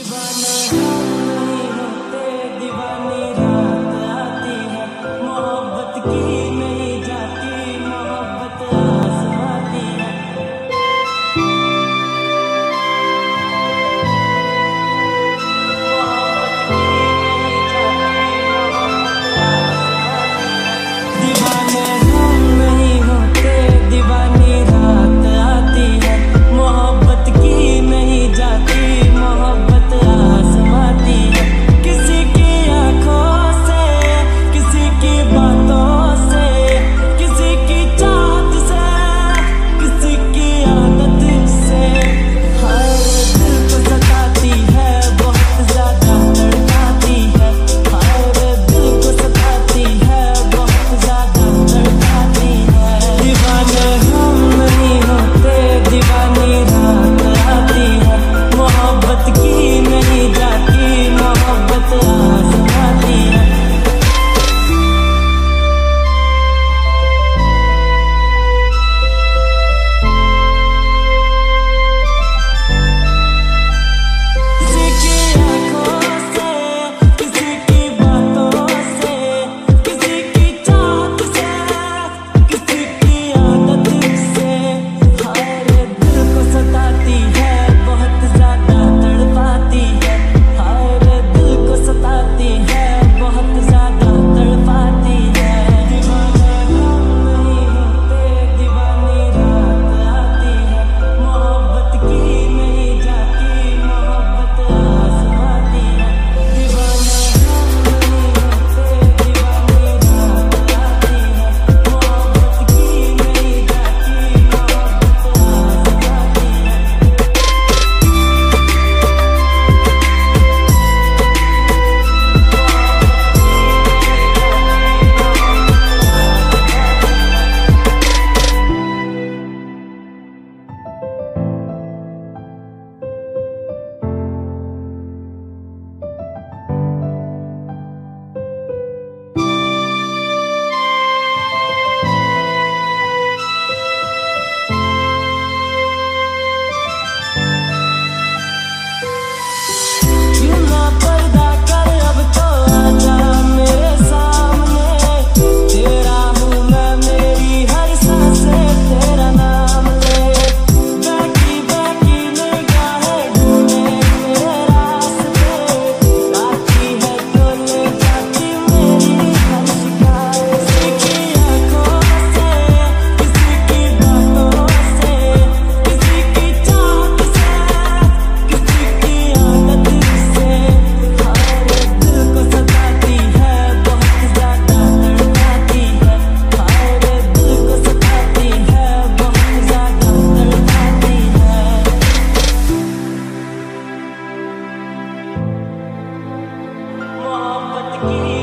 दीवाने हम नहीं होते, दीवानी रात आती है, मोहब्बत की नहीं जाती, मोहब्बत आज़माती है। दीवाने हम नहीं होते, दीवानी रात आती है, मोहब्बत की नहीं जाती, मोहब्बत आज़माती है। किसी की आंखों से, किसी की बातों से, किसी की चाहत से, किसी की आदत से, हर दिल को सताती है, बहुत ज्यादा तड़पाती है, हर दिल को सताती है, बहुत ज्यादा तड़पाती है। दीवाने हम नहीं होते, दीवानी रात आती है, मोहब्बत की नहीं जाती, मोहब्बत आज़माती है। किसी की आंखों से, किसी की बातों से, किसी की चाहत से, किसी की आदत से, हर दिल को सताती है, बहुत ज्यादा तड़पाती है, हर दिल को सताती है, बहुत ज्यादा तड़पाती है। दीवाने हम नहीं होते, दीवानी रात आती है, मोहब्बत की नहीं जाती, मोहब्बत आज़माती है। दीवाने हम नहीं होते, दीवानी रात आती है, मोहब्बत की नहीं जाती, मोहब्बत आज़माती है। क्यों ना पर्दा कर, अब तो आजा मेरे सामने, तेरा हूँ मैं, मेरी हर सांसें तेरा नाम ले। बैठी बैठी निगाहें ढूंढे मेरे रास्ते, आती है तो ले जाती मेरी हर शिकायत। किसी की आंखों से, किसी की बातों से, किसी की चाहत से, किसी की आदत से, हर दिल को सताती है, बहुत ज्यादा तड़पाती है, हर दिल को सताती है, बहुत ज्यादा तड़पाती है। मोहब्बत की